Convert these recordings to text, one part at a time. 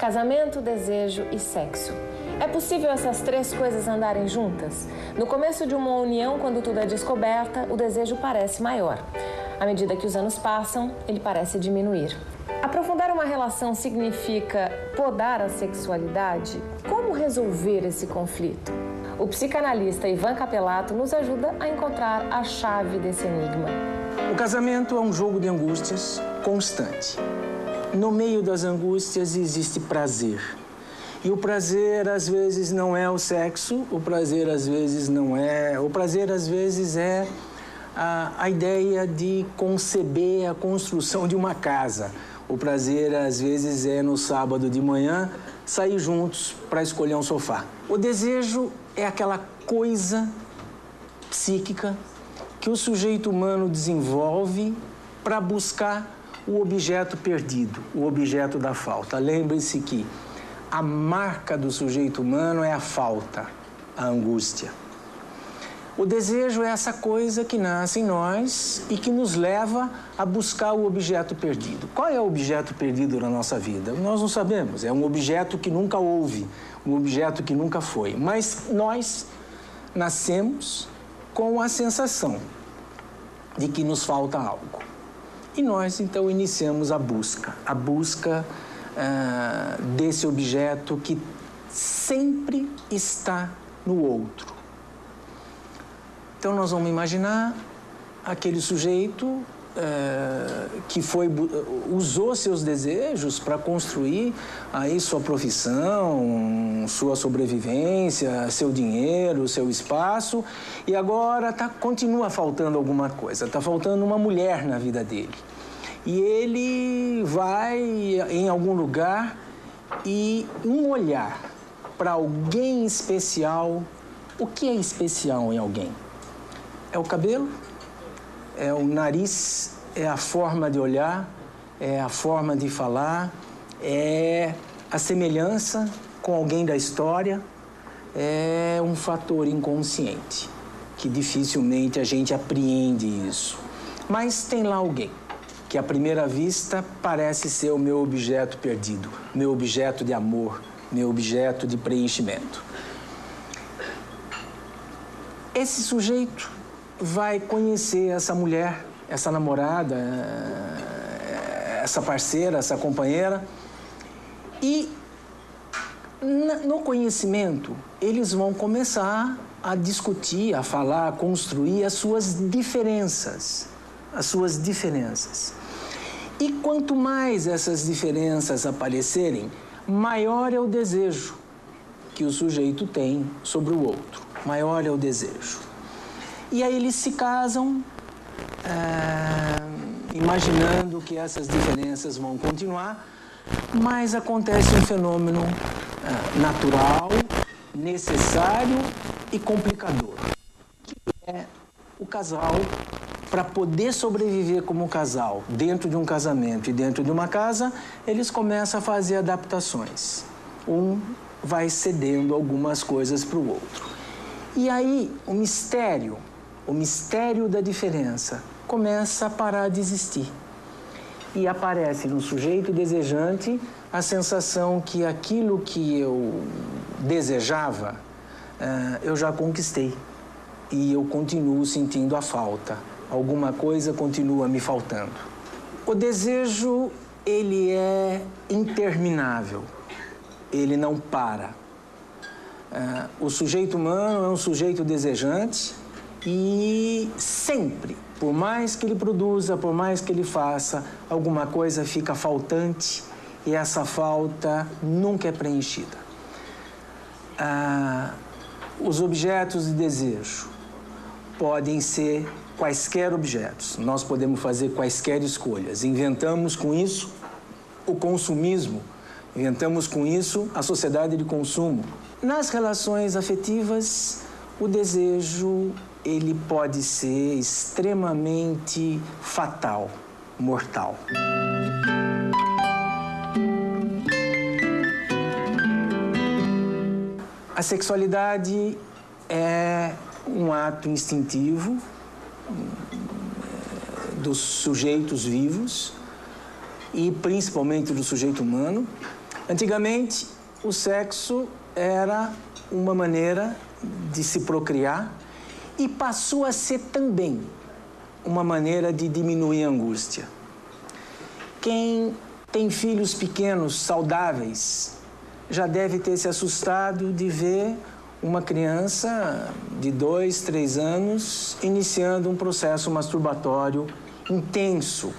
casamento, desejo e sexo. É possível essas três coisas andarem juntas? No começo de uma união, quando tudo é descoberta, o desejo parece maior. À medida que os anos passam, ele parece diminuir. Aprofundar uma relação significa podar a sexualidade? Como resolver esse conflito? O psicanalista Ivan Capelato nos ajuda a encontrar a chave desse enigma. O casamento é um jogo de angústias constante. No meio das angústias existe prazer. E o prazer, às vezes, não é o sexo, o prazer, às vezes, não é... O prazer, às vezes, é a ideia de conceber a construção de uma casa. O prazer, às vezes, é no sábado de manhã sair juntos para escolher um sofá. O desejo é aquela coisa psíquica que o sujeito humano desenvolve para buscar o objeto perdido, o objeto da falta. Lembre-se que a marca do sujeito humano é a falta, a angústia. O desejo é essa coisa que nasce em nós e que nos leva a buscar o objeto perdido. Qual é o objeto perdido na nossa vida? Nós não sabemos. É um objeto que nunca houve, um objeto que nunca foi. Mas nós nascemos com a sensação de que nos falta algo. E nós, então, iniciamos a busca desse objeto que sempre está no outro. Então, nós vamos imaginar aquele sujeito que usou seus desejos para construir aí sua profissão, sua sobrevivência, seu dinheiro, seu espaço, e agora continua faltando alguma coisa, está faltando uma mulher na vida dele. E ele vai em algum lugar e um olhar para alguém especial. O que é especial em alguém? É o cabelo? É o nariz? É a forma de olhar? É a forma de falar? É a semelhança com alguém da história? É um fator inconsciente, que dificilmente a gente apreende isso. Mas tem lá alguém que à primeira vista parece ser o meu objeto perdido, meu objeto de amor, meu objeto de preenchimento. Esse sujeito vai conhecer essa mulher, essa namorada, essa parceira, essa companheira, e no conhecimento eles vão começar a discutir, a falar, a construir as suas diferenças. E quanto mais essas diferenças aparecerem, maior é o desejo que o sujeito tem sobre o outro. Maior é o desejo. E aí eles se casam, imaginando que essas diferenças vão continuar, mas acontece um fenômeno natural, necessário e complicador, que é o casal, para poder sobreviver como casal dentro de um casamento e dentro de uma casa, eles começam a fazer adaptações. Um vai cedendo algumas coisas para o outro. E aí o mistério da diferença começa a parar de existir. E aparece no sujeito desejante a sensação que aquilo que eu desejava, eu já conquistei. E eu continuo sentindo a falta. Alguma coisa continua me faltando. O desejo, ele é interminável. Ele não para. O sujeito humano é um sujeito desejante e sempre, por mais que ele produza, por mais que ele faça, alguma coisa fica faltante e essa falta nunca é preenchida. Os objetos de desejo podem ser quaisquer objetos. Nós podemos fazer quaisquer escolhas. Inventamos com isso o consumismo. Inventamos com isso a sociedade de consumo. Nas relações afetivas, o desejo, ele pode ser extremamente fatal, mortal. A sexualidade é um ato instintivo dos sujeitos vivos e principalmente do sujeito humano, Antigamente, o sexo era uma maneira de se procriar e passou a ser também uma maneira de diminuir a angústia. Quem tem filhos pequenos, saudáveis, já deve ter se assustado de ver uma criança de 2, 3 anos iniciando um processo masturbatório intenso.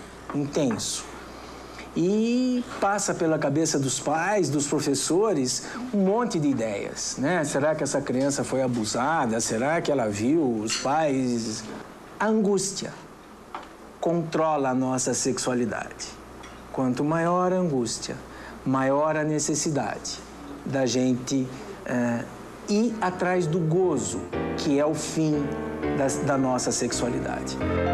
E passa pela cabeça dos pais, dos professores, um monte de ideias, né? Será que essa criança foi abusada? Será que ela viu os pais? A angústia controla a nossa sexualidade. Quanto maior a angústia, maior a necessidade da gente ir atrás do gozo, que é o fim da nossa sexualidade.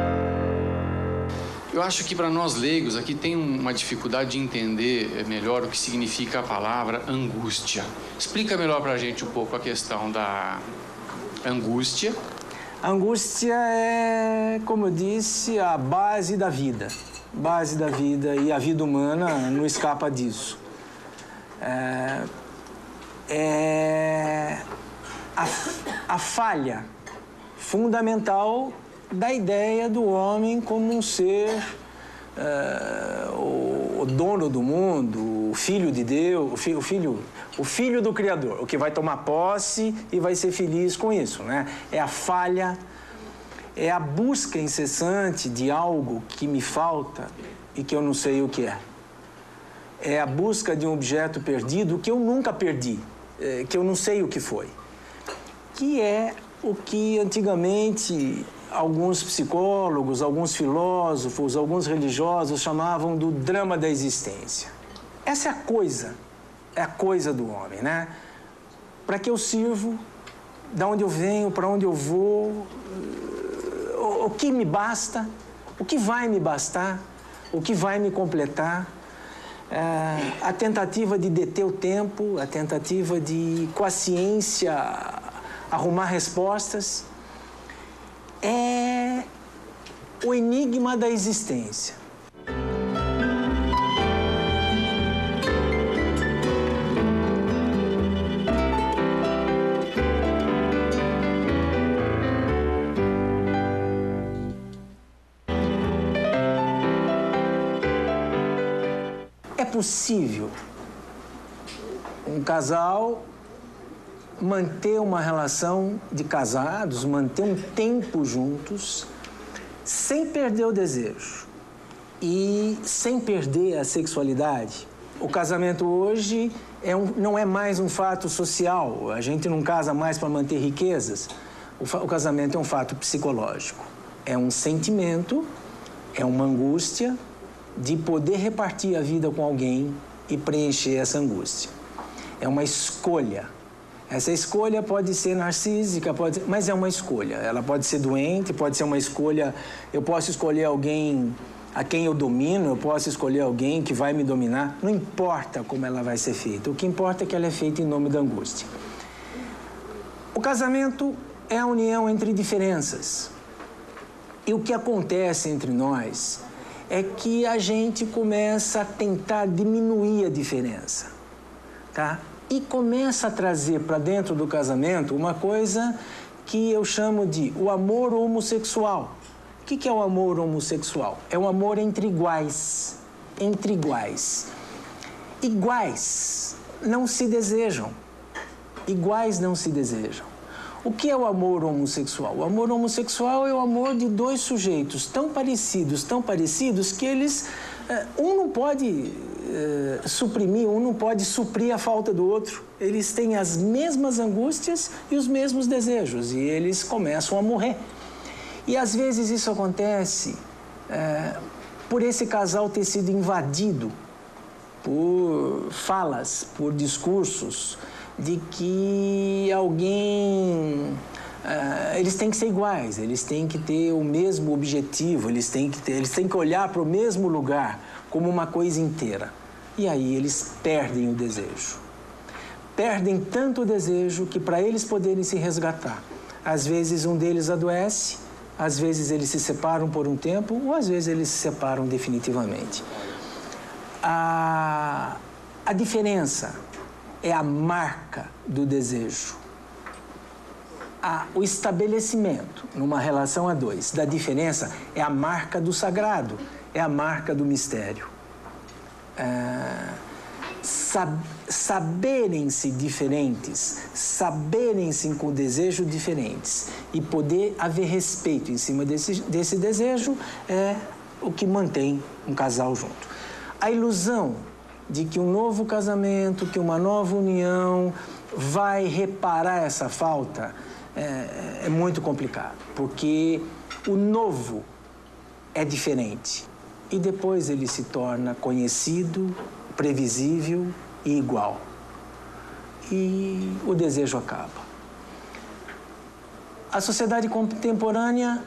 Eu acho que para nós leigos aqui tem uma dificuldade de entender melhor o que significa a palavra angústia. Explica melhor para a gente um pouco a questão da angústia. A angústia é, como eu disse, a base da vida. Base da vida, e a vida humana não escapa disso. É a falha fundamental da ideia do homem como um ser, o dono do mundo, o filho de Deus, o filho do Criador, o que vai tomar posse e vai ser feliz com isso, né? É a falha, é a busca incessante de algo que me falta e que eu não sei o que é. É a busca de um objeto perdido que eu nunca perdi, que eu não sei o que foi. Que é o que antigamente alguns psicólogos, alguns filósofos, alguns religiosos chamavam do drama da existência. Essa é a coisa do homem, né? Para que eu sirvo, de onde eu venho, para onde eu vou, o que me basta, o que vai me bastar, o que vai me completar, a tentativa de deter o tempo, a tentativa de, com a ciência, arrumar respostas. É o enigma da existência. É possível um casal manter uma relação de casados, manter um tempo juntos, sem perder o desejo e sem perder a sexualidade. O casamento hoje não é mais um fato social, a gente não casa mais para manter riquezas. O casamento é um fato psicológico, é um sentimento, é uma angústia de poder repartir a vida com alguém e preencher essa angústia. É uma escolha. Essa escolha pode ser narcísica, mas é uma escolha. Ela pode ser doente, pode ser uma escolha. Eu posso escolher alguém a quem eu domino, eu posso escolher alguém que vai me dominar. Não importa como ela vai ser feita. O que importa é que ela é feita em nome da angústia. O casamento é a união entre diferenças. E o que acontece entre nós é que a gente começa a tentar diminuir a diferença, tá? E começa a trazer para dentro do casamento uma coisa que eu chamo de o amor homossexual. O que é o amor homossexual? É o amor entre iguais. Entre iguais. Iguais não se desejam. Iguais não se desejam. O que é o amor homossexual? O amor homossexual é o amor de dois sujeitos tão parecidos, que eles... um não pode suprimir, um não pode suprir a falta do outro. Eles têm as mesmas angústias e os mesmos desejos, e eles começam a morrer. E às vezes isso acontece por esse casal ter sido invadido por falas, por discursos de que alguém... eles têm que ser iguais, eles têm que ter o mesmo objetivo, eles têm que olhar para o mesmo lugar como uma coisa inteira. E aí eles perdem o desejo. Perdem tanto o desejo que, para eles poderem se resgatar, às vezes um deles adoece, às vezes eles se separam por um tempo, ou às vezes eles se separam definitivamente. A diferença é a marca do desejo. O estabelecimento, numa relação a dois, da diferença é a marca do sagrado, é a marca do mistério. Saberem-se diferentes, saberem-se com desejo diferentes e poder haver respeito em cima desse desejo é o que mantém um casal junto. A ilusão de que um novo casamento, que uma nova união vai reparar essa falta é muito complicado, porque o novo é diferente e depois ele se torna conhecido, previsível e igual. E o desejo acaba. A sociedade contemporânea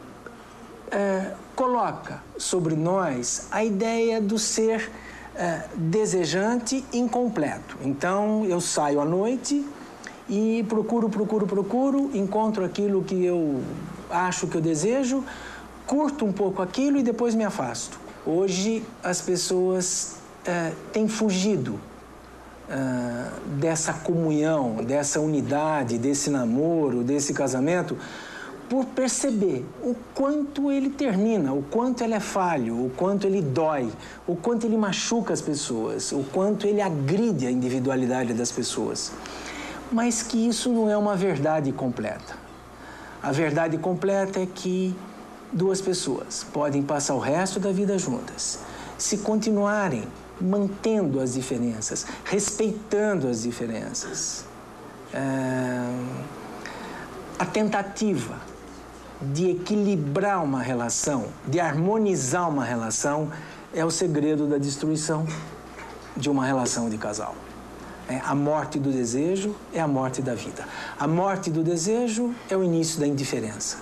coloca sobre nós a ideia do ser desejante incompleto. Então, eu saio à noite e procuro, encontro aquilo que eu acho que eu desejo, curto um pouco aquilo e depois me afasto. Hoje, as pessoas têm fugido dessa comunhão, dessa unidade, desse namoro, desse casamento, por perceber o quanto ele termina, o quanto ele é falho, o quanto ele dói, o quanto ele machuca as pessoas, o quanto ele agride a individualidade das pessoas. Mas que isso não é uma verdade completa. A verdade completa é que duas pessoas podem passar o resto da vida juntas, se continuarem mantendo as diferenças, respeitando as diferenças. A tentativa de equilibrar uma relação, de harmonizar uma relação, é o segredo da destruição de uma relação de casal. A morte do desejo é a morte da vida. A morte do desejo é o início da indiferença.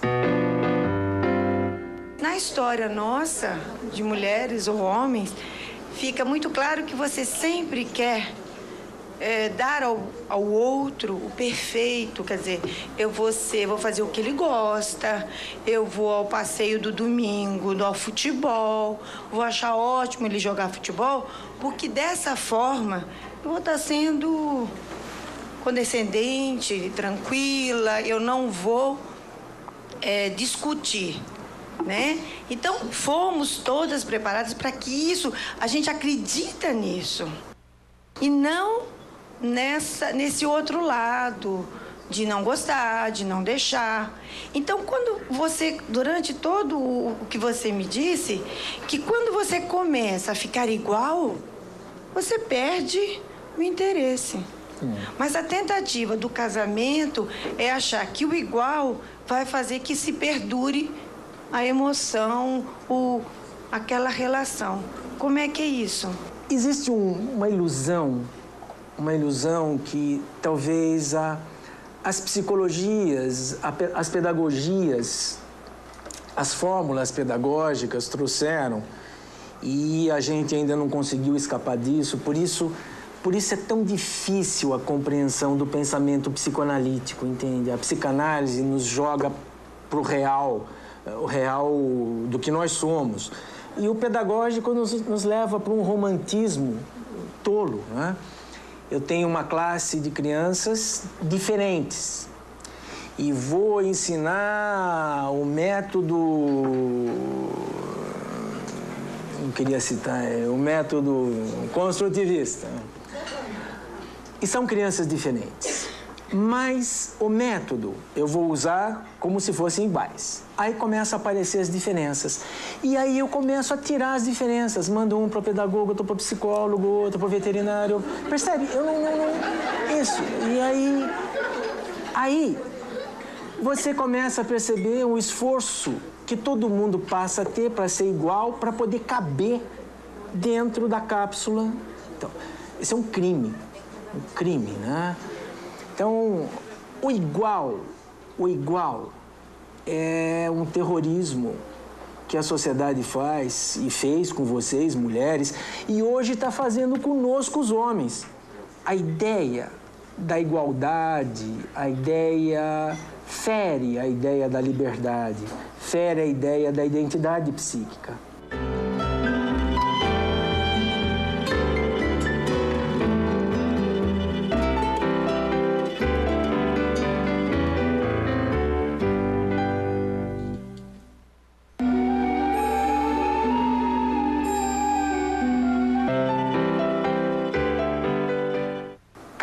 Na história nossa, de mulheres ou homens, fica muito claro que você sempre quer dar ao outro o perfeito, quer dizer, eu vou fazer o que ele gosta, eu vou ao passeio do domingo, ao futebol, vou achar ótimo ele jogar futebol, porque dessa forma eu vou estar sendo condescendente, tranquila, eu não vou discutir, né? Então, fomos todas preparadas para que isso, a gente acredita nisso. E não nesse outro lado, de não gostar, de não deixar. Então, quando você, durante todo o que você me disse, que quando você começa a ficar igual, você perde o interesse. Mas a tentativa do casamento é achar que o igual vai fazer que se perdure a emoção, aquela relação. Como é que é isso? Existe uma ilusão que talvez as psicologias, as pedagogias, as fórmulas pedagógicas trouxeram e a gente ainda não conseguiu escapar disso, por isso é tão difícil a compreensão do pensamento psicoanalítico, entende? A psicanálise nos joga para o real do que nós somos. E o pedagógico nos leva para um romantismo tolo, né? Eu tenho uma classe de crianças diferentes e vou ensinar o método, não queria citar, o método construtivista. E são crianças diferentes. Mas o método eu vou usar como se fossem iguais. Aí começam a aparecer as diferenças. E aí eu começo a tirar as diferenças. Mando um para o pedagogo, outro para o psicólogo, outro para o veterinário. Percebe? Eu não... Isso. E aí você começa a perceber o esforço que todo mundo passa a ter para ser igual, para poder caber dentro da cápsula. Então, isso é um crime. Um crime, né? Então, o igual é um terrorismo que a sociedade faz e fez com vocês, mulheres, e hoje está fazendo conosco, os homens. A ideia da igualdade, a ideia fere a ideia da liberdade, fere a ideia da identidade psíquica.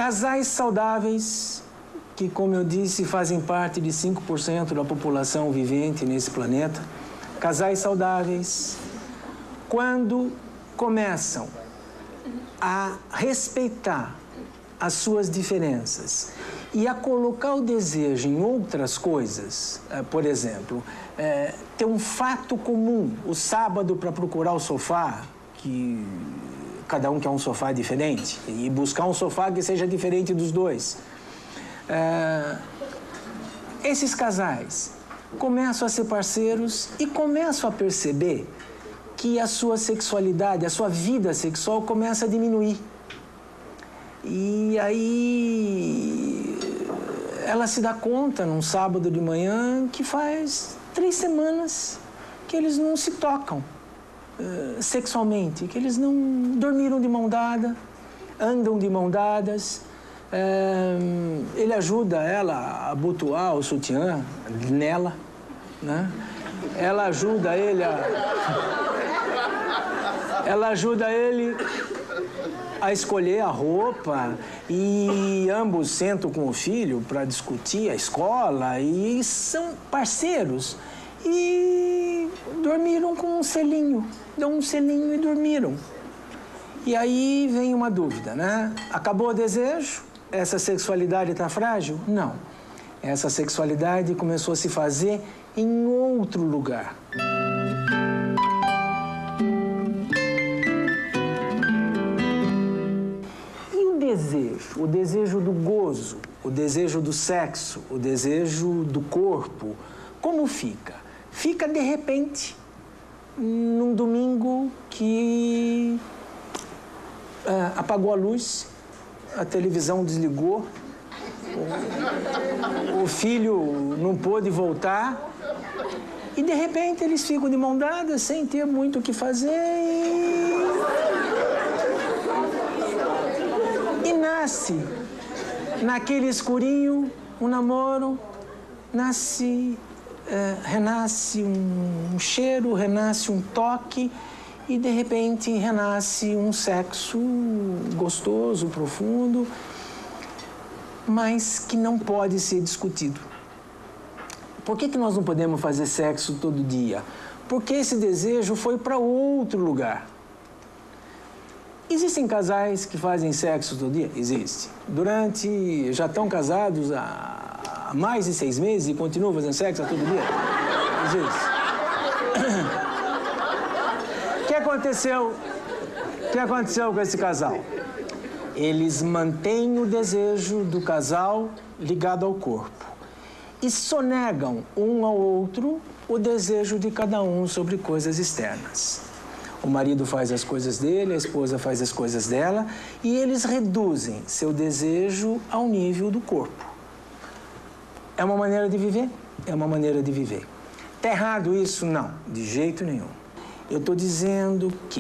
Casais saudáveis, que, como eu disse, fazem parte de 5% da população vivente nesse planeta. Casais saudáveis, quando começam a respeitar as suas diferenças e a colocar o desejo em outras coisas, por exemplo, ter um fato comum, o sábado para procurar o sofá, que cada um quer um sofá diferente, e buscar um sofá que seja diferente dos dois. Esses casais começam a ser parceiros e começam a perceber que a sua sexualidade, a sua vida sexual começa a diminuir. E aí ela se dá conta, num sábado de manhã, que faz 3 semanas que eles não se tocam sexualmente, que eles não dormiram de mão dada, andam de mão dadas. Ele ajuda ela a abotoar o sutiã nela, né? Ela ajuda ele a escolher a roupa, e ambos sentam com o filho para discutir a escola, e são parceiros. E dormiram com um selinho, dão um selinho e dormiram. E aí vem uma dúvida, né? Acabou o desejo? Essa sexualidade está frágil? Não. Essa sexualidade começou a se fazer em outro lugar. O desejo do gozo, o desejo do sexo, o desejo do corpo, como fica? Fica de repente, num domingo que apagou a luz, a televisão desligou, o filho não pôde voltar, e de repente eles ficam de mão dada, sem ter muito o que fazer, e nasce, naquele escurinho, um namoro, renasce um cheiro, renasce um toque, e de repente renasce um sexo gostoso, profundo, mas que não pode ser discutido. Por que nós não podemos fazer sexo todo dia? Porque esse desejo foi para outro lugar. Existem casais que fazem sexo todo dia? Existe. Já estão casados há mais de 6 meses e continuam fazendo sexo todo dia? Existe. O que aconteceu com esse casal? Eles mantêm o desejo do casal ligado ao corpo e sonegam um ao outro o desejo de cada um sobre coisas externas. O marido faz as coisas dele, a esposa faz as coisas dela, e eles reduzem seu desejo ao nível do corpo. É uma maneira de viver? É uma maneira de viver. Está errado isso? Não, de jeito nenhum. Eu estou dizendo que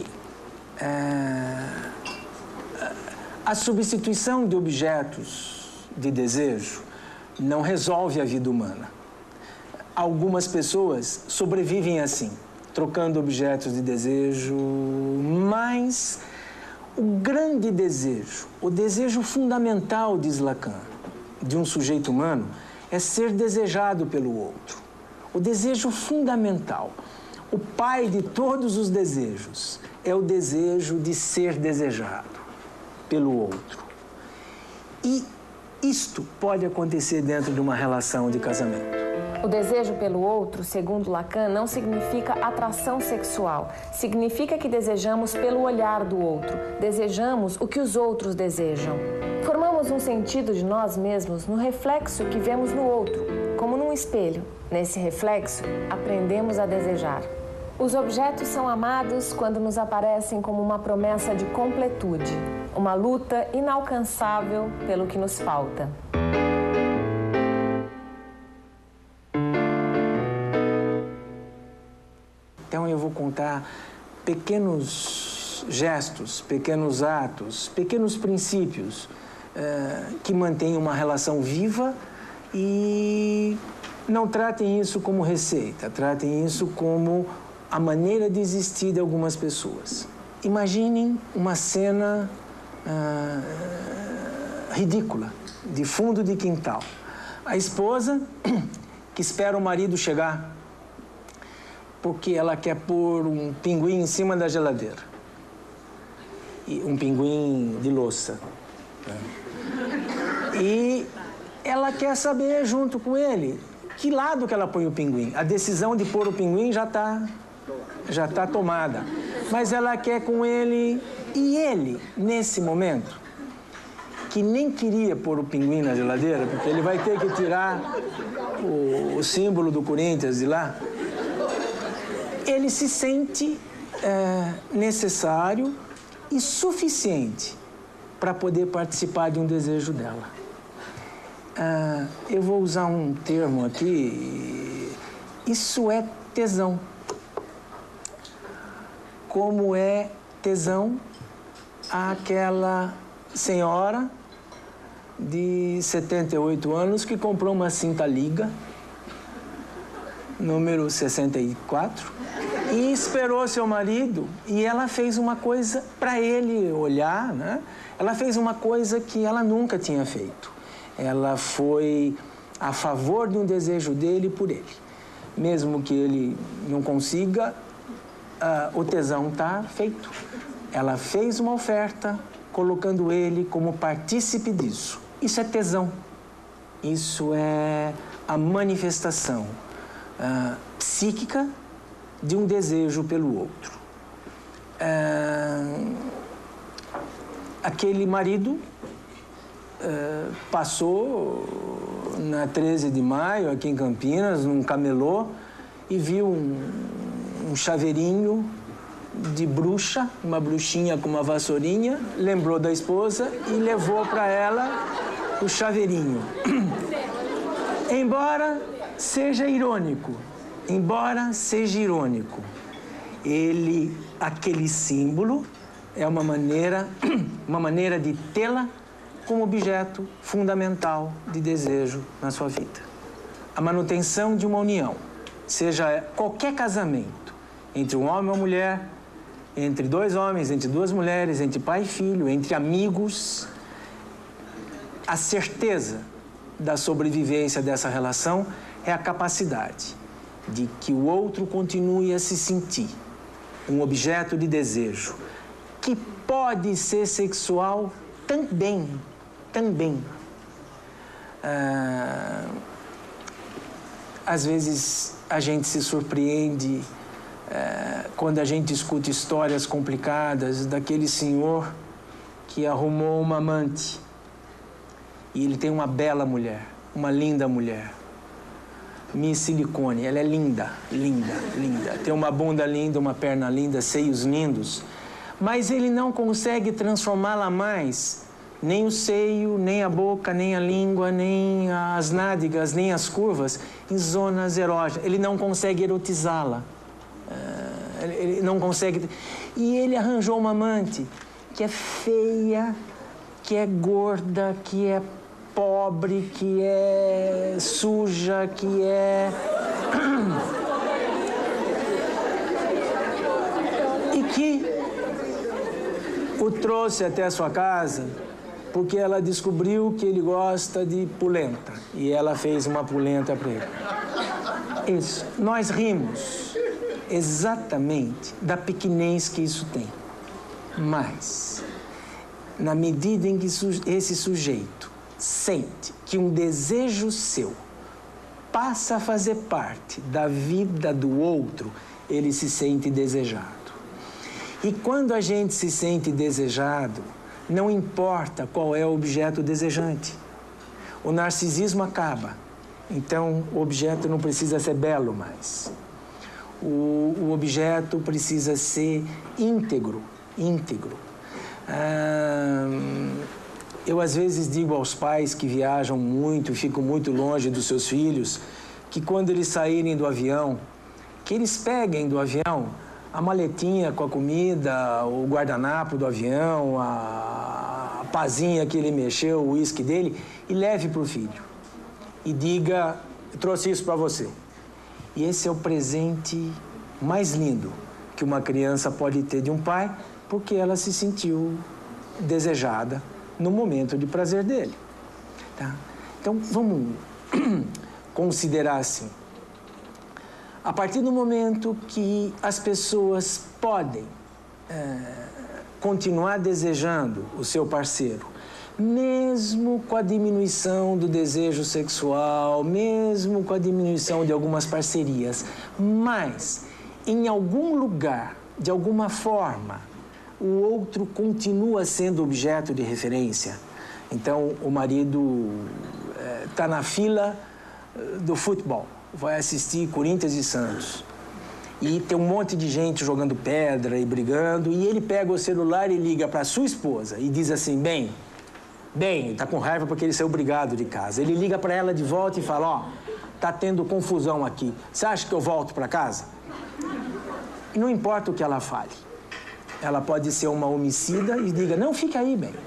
a substituição de objetos de desejo não resolve a vida humana. Algumas pessoas sobrevivem assim, trocando objetos de desejo, mas o grande desejo, o desejo fundamental, diz Lacan, de um sujeito humano, é ser desejado pelo outro. O desejo fundamental, o pai de todos os desejos, é o desejo de ser desejado pelo outro. E isto pode acontecer dentro de uma relação de casamento. O desejo pelo outro, segundo Lacan, não significa atração sexual. Significa que desejamos pelo olhar do outro. Desejamos o que os outros desejam. Formamos um sentido de nós mesmos no reflexo que vemos no outro, como num espelho. Nesse reflexo, aprendemos a desejar. Os objetos são amados quando nos aparecem como uma promessa de completude, uma luta inalcançável pelo que nos falta. Então eu vou contar pequenos gestos, pequenos atos, pequenos princípios que mantêm uma relação viva, e não tratem isso como receita, tratem isso como a maneira de existir de algumas pessoas. Imaginem uma cena ridícula, de fundo de quintal. A esposa que espera o marido chegar porque ela quer pôr um pinguim em cima da geladeira. E um pinguim de louça. E ela quer saber, junto com ele, que lado que ela põe o pinguim. A decisão de pôr o pinguim já tá tomada. Mas ela quer com ele... E ele, nesse momento, que nem queria pôr o pinguim na geladeira, porque ele vai ter que tirar o símbolo do Corinthians de lá, ele se sente necessário e suficiente para poder participar de um desejo dela. Eu vou usar um termo aqui, isso é tesão. Como é tesão àquela senhora de 78 anos que comprou uma cinta liga, número 64, e esperou seu marido, e ela fez uma coisa para ele olhar, né? Ela fez uma coisa que ela nunca tinha feito. Ela foi a favor de um desejo dele por ele. Mesmo que ele não consiga, o tesão está feito. Ela fez uma oferta, colocando ele como partícipe disso. Isso é tesão. Isso é a manifestação psíquica de um desejo pelo outro. Aquele marido passou na 13 de maio, aqui em Campinas, num camelô, e viu um chaveirinho de bruxa, uma bruxinha com uma vassourinha, lembrou da esposa e levou para ela o chaveirinho. Embora seja irônico, aquele símbolo é uma maneira de tê-la como objeto fundamental de desejo na sua vida. A manutenção de uma união, seja qualquer casamento, entre um homem e uma mulher, entre dois homens, entre duas mulheres, entre pai e filho, entre amigos, a certeza da sobrevivência dessa relação é a capacidade de que o outro continue a se sentir um objeto de desejo, que pode ser sexual também. Às vezes a gente se surpreende quando a gente escuta histórias complicadas daquele senhor que arrumou uma amante e ele tem uma bela mulher, uma linda mulher, Miss Silicone. Ela é linda, tem uma bunda linda, uma perna linda, seios lindos, mas ele não consegue transformá-la mais, nem o seio, nem a boca, nem a língua, nem as nádegas, nem as curvas, em zonas erógenas. Ele não consegue erotizá-la. Ele não consegue... E ele arranjou uma amante que é feia, que é gorda, que é pobre, que é suja, que é... e que o trouxe até a sua casa porque ela descobriu que ele gosta de polenta e ela fez uma polenta para ele. Isso. Nós rimos exatamente da pequenez que isso tem. Mas, na medida em que esse sujeito sente que um desejo seu passa a fazer parte da vida do outro, ele se sente desejado. E quando a gente se sente desejado, não importa qual é o objeto desejante. O narcisismo acaba. Então, o objeto não precisa ser belo mais. O objeto precisa ser íntegro. Eu, às vezes, digo aos pais que viajam muito e ficam muito longe dos seus filhos, que quando eles saírem do avião, que eles peguem do avião a maletinha com a comida, o guardanapo do avião, a pazinha que ele mexeu, o uísque dele, e leve para o filho. E diga, eu trouxe isso para você. E esse é o presente mais lindo que uma criança pode ter de um pai, porque ela se sentiu desejada no momento de prazer dele. Tá? Então, vamos considerar assim. A partir do momento que as pessoas podem continuar desejando o seu parceiro, mesmo com a diminuição do desejo sexual, mesmo com a diminuição de algumas parcerias, mas em algum lugar, de alguma forma, o outro continua sendo objeto de referência. Então, o marido está na fila do futebol, vai assistir Corinthians e Santos. E tem um monte de gente jogando pedra e brigando, e ele pega o celular e liga para sua esposa e diz assim, bem, está com raiva porque ele saiu brigado de casa. Ele liga para ela de volta e fala, ó, tá tendo confusão aqui, você acha que eu volto para casa? E não importa o que ela fale. Ela pode ser uma homicida e diga, não, fica aí, bem.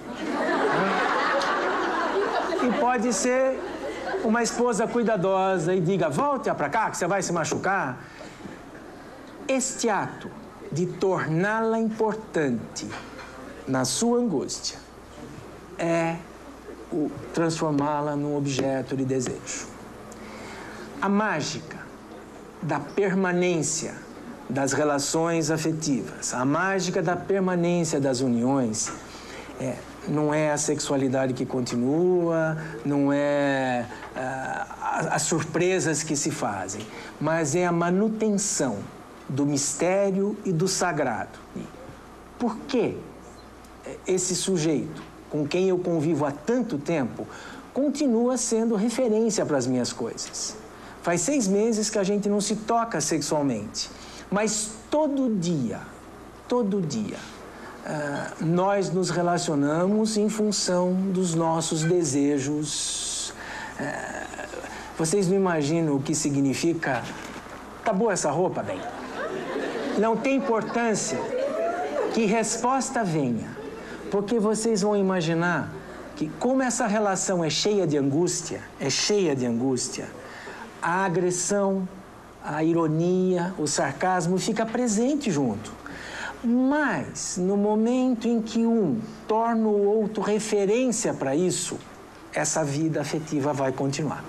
E pode ser uma esposa cuidadosa e diga, volte para cá que você vai se machucar. Este ato de torná-la importante na sua angústia é o transformá-la num objeto de desejo. A mágica da permanência das relações afetivas, a mágica da permanência das uniões, não é a sexualidade que continua, não é as surpresas que se fazem, mas é a manutenção do mistério e do sagrado. Por que esse sujeito, com quem eu convivo há tanto tempo, continua sendo referência para as minhas coisas? Faz 6 meses que a gente não se toca sexualmente, mas todo dia, nós nos relacionamos em função dos nossos desejos. Vocês não imaginam o que significa, tá boa essa roupa, bem? Não tem importância que resposta venha, porque vocês vão imaginar que como essa relação é cheia de angústia, a agressão, a ironia, o sarcasmo fica presente junto. Mas, no momento em que um torna o outro referência para isso, essa vida afetiva vai continuar.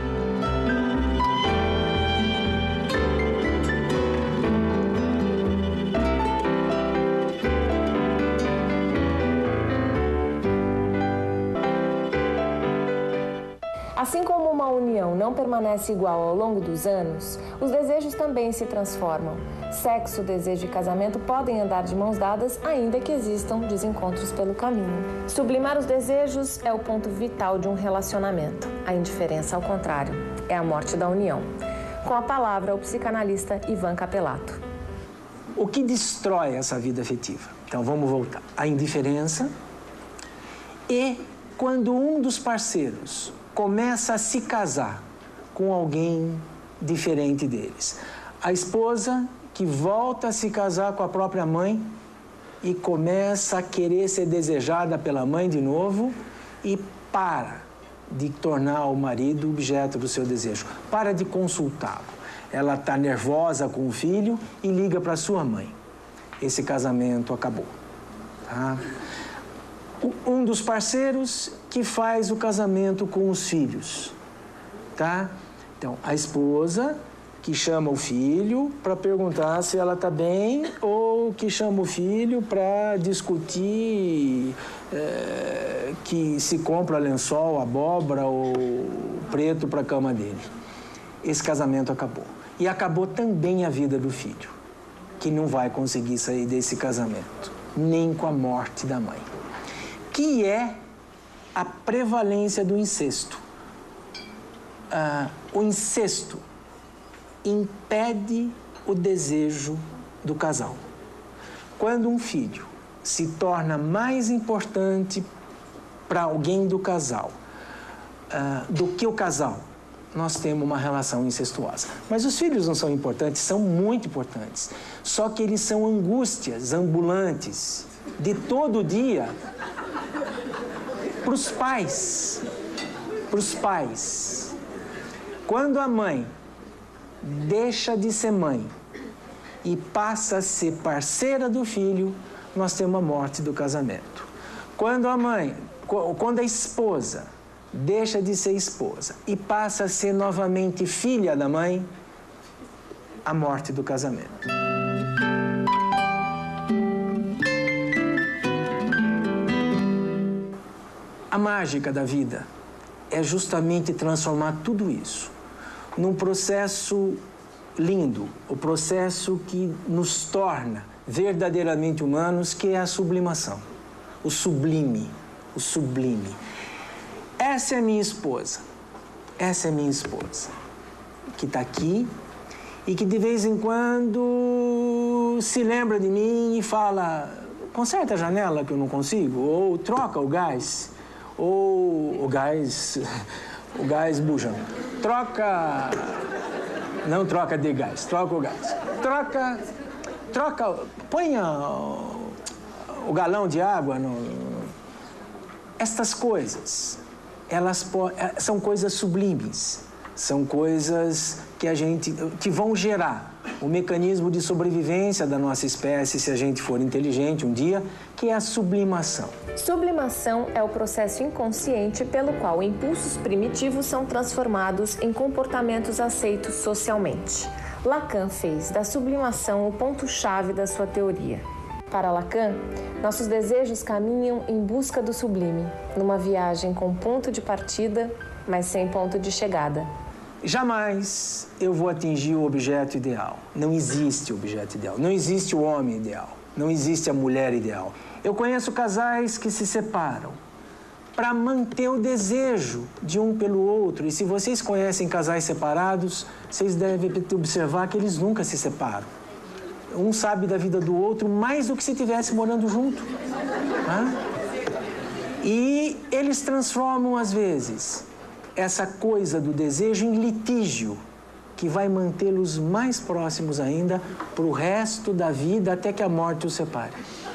Assim como uma união não permanece igual ao longo dos anos, os desejos também se transformam. Sexo, desejo e casamento podem andar de mãos dadas, ainda que existam desencontros pelo caminho. Sublimar os desejos é o ponto vital de um relacionamento. A indiferença, ao contrário, é a morte da união. Com a palavra, o psicanalista Ivan Capelato. O que destrói essa vida afetiva? Então, vamos voltar. A indiferença e quando um dos parceiros começa a se casar com alguém diferente deles. A esposa que volta a se casar com a própria mãe e começa a querer ser desejada pela mãe de novo e para de tornar o marido objeto do seu desejo. Para de consultá-lo. Ela está nervosa com o filho e liga para sua mãe. Esse casamento acabou. Tá? Um dos parceiros que faz o casamento com os filhos, tá? Então, a esposa que chama o filho para perguntar se ela está bem ou que chama o filho para discutir que se compra lençol, abóbora ou preto para a cama dele. Esse casamento acabou. E acabou também a vida do filho, que não vai conseguir sair desse casamento, nem com a morte da mãe. Que é a prevalência do incesto. O incesto impede o desejo do casal. Quando um filho se torna mais importante para alguém do casal do que o casal, nós temos uma relação incestuosa. Mas os filhos não são importantes, são muito importantes. Só que eles são angústias ambulantes de todo dia para os pais. Quando a mãe deixa de ser mãe e passa a ser parceira do filho, nós temos a morte do casamento. Quando a mãe quando a esposa deixa de ser esposa e passa a ser novamente filha da mãe, a morte do casamento. A mágica da vida é justamente transformar tudo isso num processo lindo, o processo que nos torna verdadeiramente humanos, que é a sublimação, o sublime, o sublime. Essa é minha esposa, que está aqui e que de vez em quando se lembra de mim e fala: conserta a janela que eu não consigo, ou troca o gás, ou o gás bujão. Não troca de gás, troca o gás. Ponha o galão de água Estas coisas, são coisas sublimes, são coisas que vão gerar o mecanismo de sobrevivência da nossa espécie, se a gente for inteligente um dia, que é a sublimação. Sublimação é o processo inconsciente pelo qual impulsos primitivos são transformados em comportamentos aceitos socialmente. Lacan fez da sublimação o ponto-chave da sua teoria. Para Lacan, nossos desejos caminham em busca do sublime, numa viagem com ponto de partida, mas sem ponto de chegada. Jamais eu vou atingir o objeto ideal. Não existe objeto ideal. Não existe o homem ideal. Não existe a mulher ideal. Eu conheço casais que se separam para manter o desejo de um pelo outro. E se vocês conhecem casais separados, vocês devem observar que eles nunca se separam. Um sabe da vida do outro mais do que se estivesse morando junto. E eles transformam, às vezes, essa coisa do desejo em litígio, que vai mantê-los mais próximos ainda para o resto da vida, até que a morte os separe.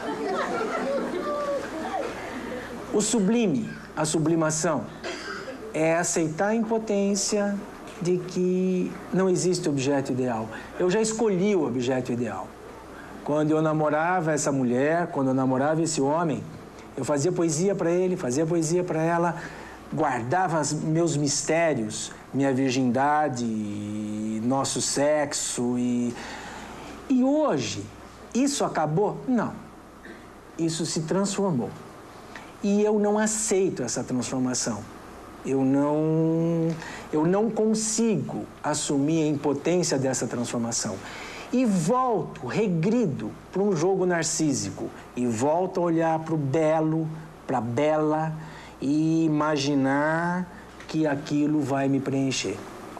O sublime, a sublimação, é aceitar a impotência de que não existe objeto ideal. Eu já escolhi o objeto ideal. Quando eu namorava essa mulher, quando eu namorava esse homem, eu fazia poesia para ele, fazia poesia para ela, guardava meus mistérios, minha virgindade, nosso sexo e hoje, isso acabou? Não. Isso se transformou. E eu não aceito essa transformação. Eu não consigo assumir a impotência dessa transformação. E volto, regrido, para um jogo narcísico. E volto a olhar para o belo, para a bela, e imaginar que aquilo vai me preencher.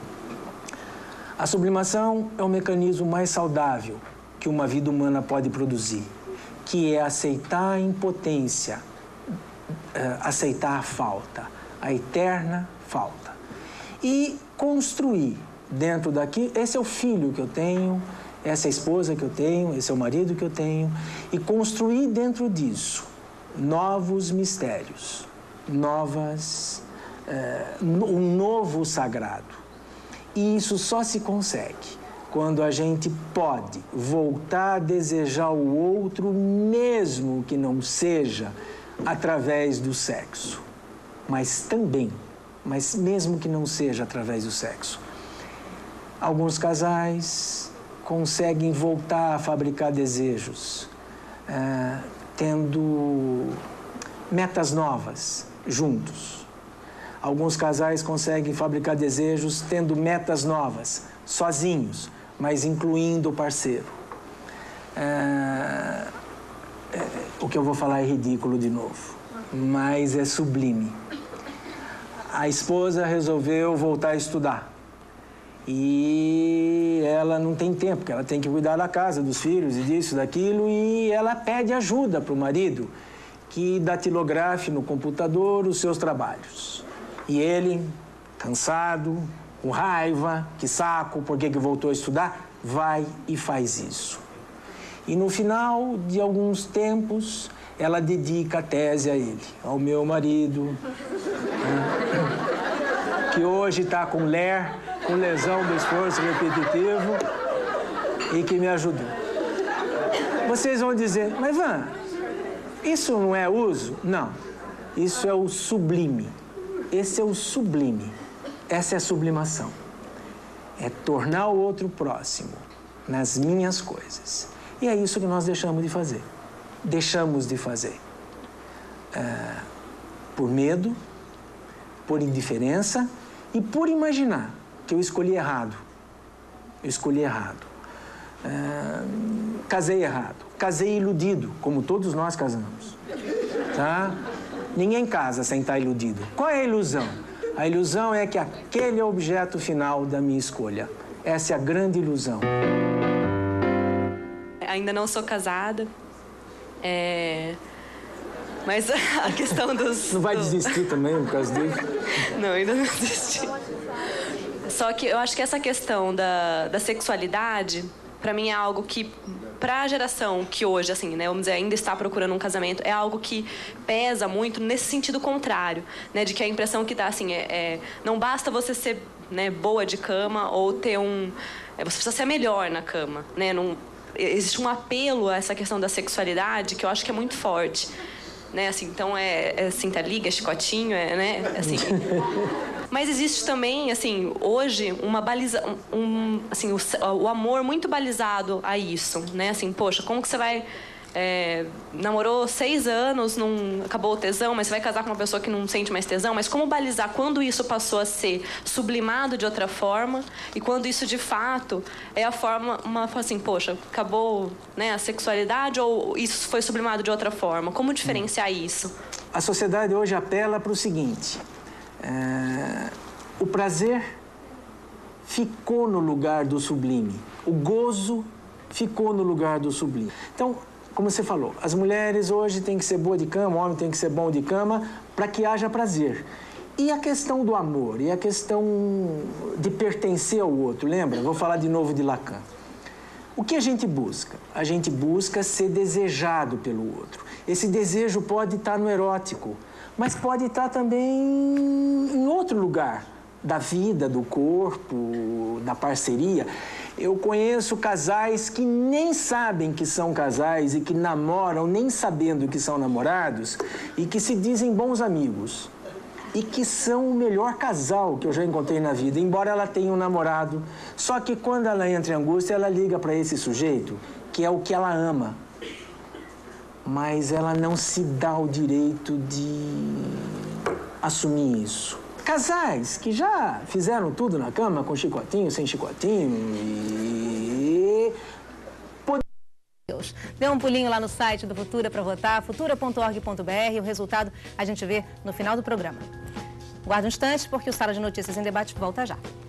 A sublimação é o mecanismo mais saudável que uma vida humana pode produzir, que é aceitar a impotência, aceitar a falta, a eterna falta. E construir dentro daqui, esse é o filho que eu tenho, essa é a esposa que eu tenho, esse é o marido que eu tenho, e construir dentro disso novos mistérios, um novo sagrado. E isso só se consegue quando a gente pode voltar a desejar o outro, mesmo que não seja através do sexo, mas mesmo que não seja através do sexo. Alguns casais conseguem voltar a fabricar desejos, tendo metas novas juntos. Alguns casais conseguem fabricar desejos tendo metas novas, sozinhos, mas incluindo o parceiro. O que eu vou falar é ridículo de novo, mas é sublime. A esposa resolveu voltar a estudar. E ela não tem tempo, porque ela tem que cuidar da casa, dos filhos e disso, daquilo, e ela pede ajuda para o marido, que datilografe no computador os seus trabalhos. E ele, cansado, com raiva, que saco, por que voltou a estudar, vai e faz isso. E no final de alguns tempos, ela dedica a tese a ele, ao meu marido, que hoje está com lesão do esforço repetitivo e que me ajudou. Vocês vão dizer, mas Ivan, isso não é uso? Não. Isso é o sublime. Esse é o sublime. Essa é a sublimação. É tornar o outro próximo nas minhas coisas. E é isso que nós deixamos de fazer. Deixamos de fazer. Por medo, por indiferença e por imaginar que eu escolhi errado. Eu escolhi errado. Casei errado. Casei iludido, como todos nós casamos. Tá? Ninguém casa sem estar iludido. Qual é a ilusão? A ilusão é que aquele é o objeto final da minha escolha. Essa é a grande ilusão. Ainda não sou casada. Mas a questão dos... Não vai desistir também por causa disso? Não, ainda não desisti. Só que eu acho que essa questão da sexualidade, para mim, é algo que, para a geração que hoje, assim, né, vamos dizer, ainda está procurando um casamento, é algo que pesa muito nesse sentido contrário, né, de que a impressão que dá, assim, não basta você ser, né, boa de cama ou ter você precisa ser melhor na cama, né, existe um apelo a essa questão da sexualidade que eu acho que é muito forte. Né, assim, então cinta liga, chicotinho, né, assim. Mas existe também, assim, hoje uma assim, o amor muito balizado a isso, né, assim, poxa, como que você vai namorou 6 anos, não acabou o tesão, mas você vai casar com uma pessoa que não sente mais tesão, mas como balizar quando isso passou a ser sublimado de outra forma e quando isso de fato é a forma, assim, poxa, acabou, né, a sexualidade ou isso foi sublimado de outra forma? Como diferenciar isso? A sociedade hoje apela para o seguinte, o prazer ficou no lugar do sublime, o gozo ficou no lugar do sublime. Então, como você falou, as mulheres hoje têm que ser boa de cama, o homem tem que ser bom de cama para que haja prazer. E a questão do amor, e a questão de pertencer ao outro, lembra? Vou falar de novo de Lacan. O que a gente busca? A gente busca ser desejado pelo outro. Esse desejo pode estar no erótico, mas pode estar também em outro lugar da vida, do corpo, da parceria. Eu conheço casais que nem sabem que são casais e que namoram nem sabendo que são namorados e que se dizem bons amigos e que são o melhor casal que eu já encontrei na vida, embora ela tenha um namorado. Só que quando ela entra em angústia, ela liga para esse sujeito, que é o que ela ama. Mas ela não se dá o direito de assumir isso. Casais que já fizeram tudo na cama, com chicotinho, sem chicotinho e... Dê um pulinho lá no site do Futura para votar, futura.org.br. O resultado a gente vê no final do programa. Guarde um instante, porque o Sala de Notícias em Debate volta já.